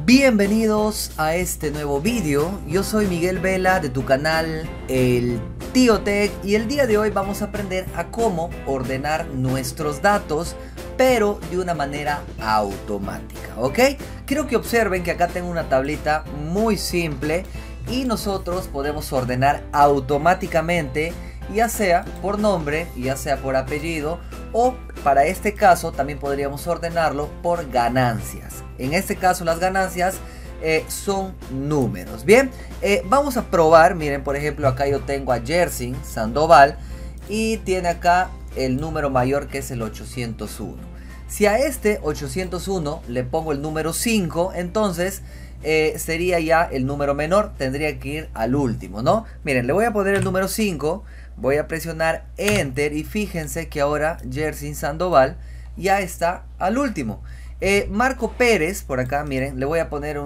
Bienvenidos a este nuevo vídeo. Yo soy Miguel Vela de tu canal El Tío Tech y el día de hoy vamos a aprender a cómo ordenar nuestros datos, pero de una manera automática, ¿ok? Quiero que observen que acá tengo una tablita muy simple y nosotros podemos ordenar automáticamente, ya sea por nombre, ya sea por apellido, o para este caso también podríamos ordenarlo por ganancias. En este caso las ganancias son números. Bien, vamos a probar. Miren, por ejemplo, acá yo tengo a Jersey Sandoval y tiene acá el número mayor, que es el 801. Si a este 801 le pongo el número 5, entonces sería ya el número menor, tendría que ir al último, ¿no? Miren, le voy a poner el número 5, voy a presionar Enter y fíjense que ahora Jersey Sandoval ya está al último. Marco Pérez, por acá, miren, le voy a poner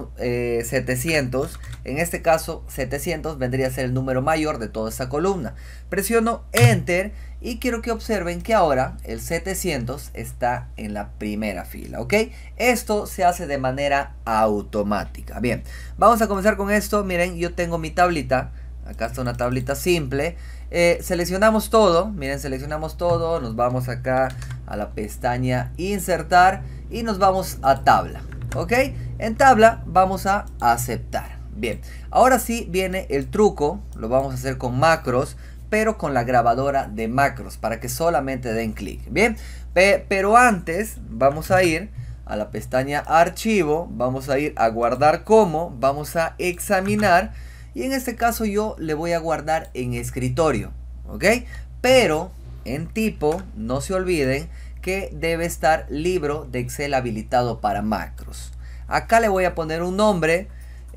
700. En este caso 700 vendría a ser el número mayor de toda esta columna. Presiono Enter y quiero que observen que ahora el 700 está en la primera fila, ¿ok? Esto se hace de manera automática. Bien, vamos a comenzar con esto. Miren, yo tengo mi tablita. Acá está una tablita simple. Seleccionamos todo. Miren, seleccionamos todo. Nos vamos acá a la pestaña Insertar y nos vamos a tabla, ¿ok? En tabla vamos a aceptar. Bien, ahora sí viene el truco. Lo vamos a hacer con macros, pero con la grabadora de macros, para que solamente den clic. Bien, pero antes vamos a ir a la pestaña Archivo, vamos a ir a Guardar como, vamos a examinar, y en este caso yo le voy a guardar en escritorio, ¿ok? Pero en tipo, no se olviden que debe estar libro de Excel habilitado para macros. Acá le voy a poner un nombre,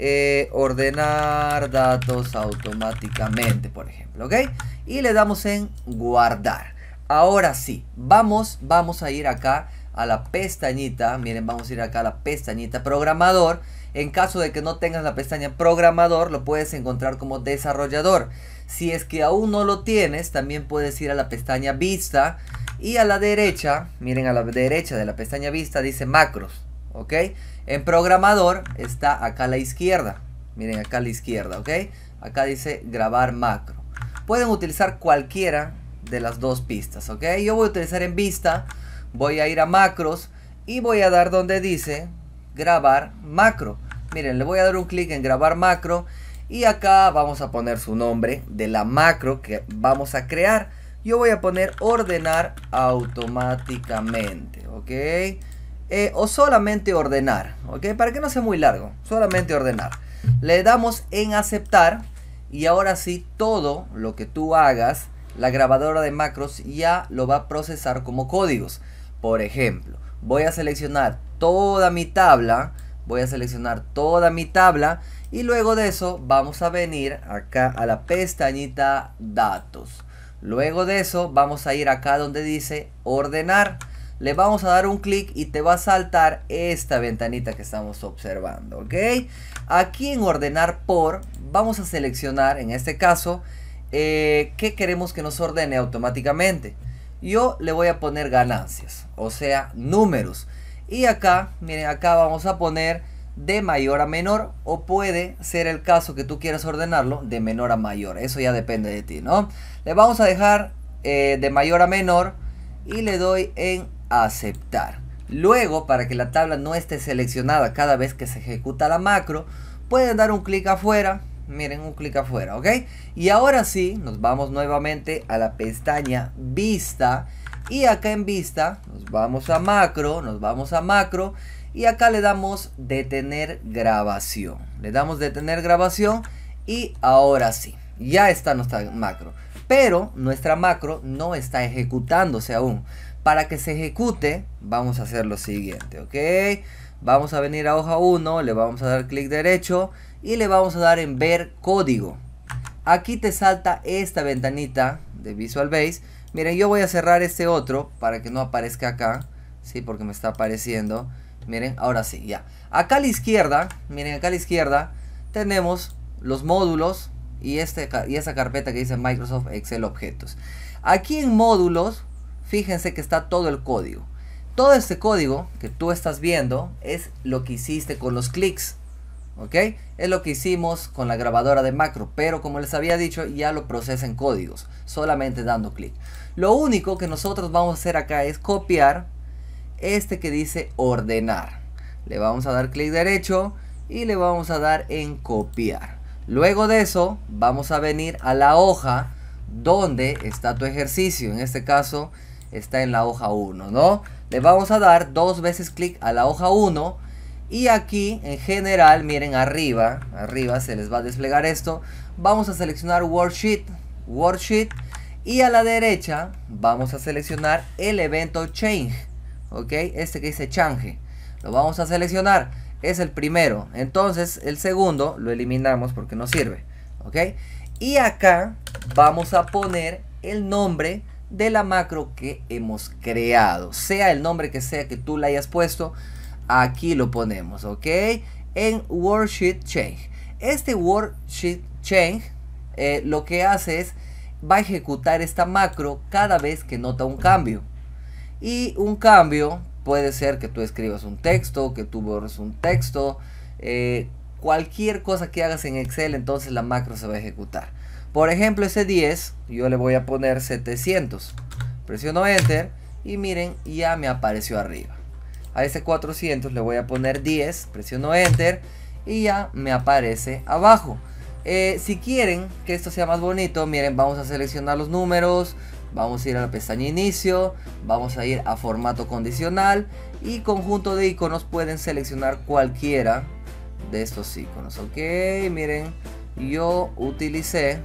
ordenar datos automáticamente, por ejemplo, ¿ok? Y le damos en guardar. Ahora sí, vamos a ir acá a la pestañita. Miren, vamos a ir acá a la pestañita programador. En caso de que no tengas la pestaña programador, lo puedes encontrar como desarrollador. Si es que aún no lo tienes, también puedes ir a la pestaña vista. Y a la derecha, miren, a la derecha de la pestaña vista dice macros, ¿ok? En programador está acá a la izquierda. Miren, acá a la izquierda, ¿ok? Acá dice grabar macro. Pueden utilizar cualquiera de las dos pistas, ¿ok? Yo voy a utilizar en vista. Voy a ir a macros y voy a dar donde dice grabar macro. Miren, le voy a dar un clic en grabar macro. Y acá vamos a poner su nombre de la macro que vamos a crear. Yo voy a poner ordenar automáticamente, ¿ok? O solamente ordenar, ¿ok? Para que no sea muy largo, solamente ordenar. Le damos en aceptar y ahora sí todo lo que tú hagas, la grabadora de macros ya lo va a procesar como códigos. Por ejemplo, voy a seleccionar toda mi tabla, y luego de eso vamos a venir acá a la pestañita datos. Luego de eso vamos a ir acá donde dice ordenar. Le vamos a dar un clic y te va a saltar esta ventanita que estamos observando, ¿ok? Aquí en ordenar por vamos a seleccionar en este caso qué queremos que nos ordene automáticamente. Yo le voy a poner ganancias, o sea, números. Y acá, miren, acá vamos a poner de mayor a menor, o puede ser el caso que tú quieras ordenarlo de menor a mayor. Eso ya depende de ti, ¿no? Le vamos a dejar de mayor a menor y le doy en aceptar. Luego, para que la tabla no esté seleccionada cada vez que se ejecuta la macro, pueden dar un clic afuera. Miren, un clic afuera, ¿ok? Y ahora sí, nos vamos nuevamente a la pestaña vista. Y acá en vista, nos vamos a macro, y acá le damos detener grabación. Le damos detener grabación y ahora sí, ya está nuestra macro. Pero nuestra macro no está ejecutándose aún. Para que se ejecute, vamos a hacer lo siguiente, ¿ok? Vamos a venir a hoja 1, le vamos a dar clic derecho y le vamos a dar en ver código. Aquí te salta esta ventanita de Visual Basic. Miren, yo voy a cerrar este otro para que no aparezca acá, ¿sí? Porque me está apareciendo. Miren, ahora sí, ya. Acá a la izquierda, miren, acá a la izquierda tenemos los módulos y esa carpeta que dice Microsoft Excel Objetos. Aquí en módulos, fíjense que está todo el código. Todo este código que tú estás viendo es lo que hiciste con los clics, ¿ok? Es lo que hicimos con la grabadora de macro, pero como les había dicho, ya lo procesa en códigos, solamente dando clic. Lo único que nosotros vamos a hacer acá es copiar este que dice ordenar. Le vamos a dar clic derecho y le vamos a dar en copiar. Luego de eso vamos a venir a la hoja donde está tu ejercicio. En este caso está en la hoja 1, ¿no? Le vamos a dar 2 veces clic a la hoja 1 y aquí en general, miren arriba se les va a desplegar esto. Vamos a seleccionar Worksheet y a la derecha vamos a seleccionar el evento Change, ¿ok? Este que dice Change, lo vamos a seleccionar, es el primero. Entonces el segundo lo eliminamos porque no sirve, ¿ok? Y acá vamos a poner el nombre de la macro que hemos creado, sea el nombre que sea que tú le hayas puesto, aquí lo ponemos, ¿ok? En Worksheet Change. Este Worksheet Change lo que hace es, va a ejecutar esta macro cada vez que nota un cambio. Y un cambio puede ser que tú escribas un texto, que tú borres un texto, cualquier cosa que hagas en Excel, entonces la macro se va a ejecutar. Por ejemplo, ese 10, yo le voy a poner 700. Presiono Enter y miren, ya me apareció arriba. A ese 400 le voy a poner 10, presiono Enter y ya me aparece abajo. Si quieren que esto sea más bonito, miren, vamos a seleccionar los números, vamos a ir a la pestaña Inicio, vamos a ir a Formato Condicional y Conjunto de iconos. Pueden seleccionar cualquiera de estos iconos, ok. Miren, yo utilicé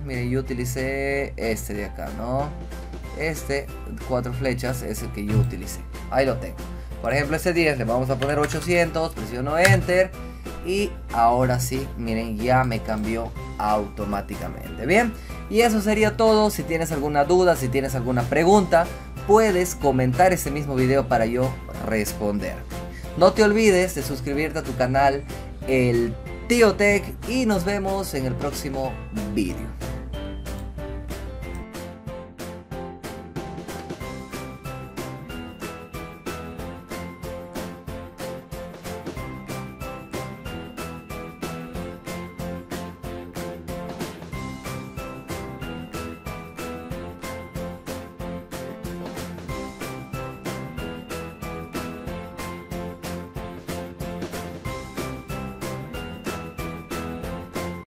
este de acá, ¿no? Este 4 flechas es el que yo utilicé, ahí lo tengo. Por ejemplo, este 10 le vamos a poner 800, presiono Enter y ahora sí, miren, ya me cambió automáticamente. Bien, y eso sería todo. Si tienes alguna duda, si tienes alguna pregunta, puedes comentar este mismo video para yo responder. No te olvides de suscribirte a tu canal, el Tío Tech, y nos vemos en el próximo vídeo.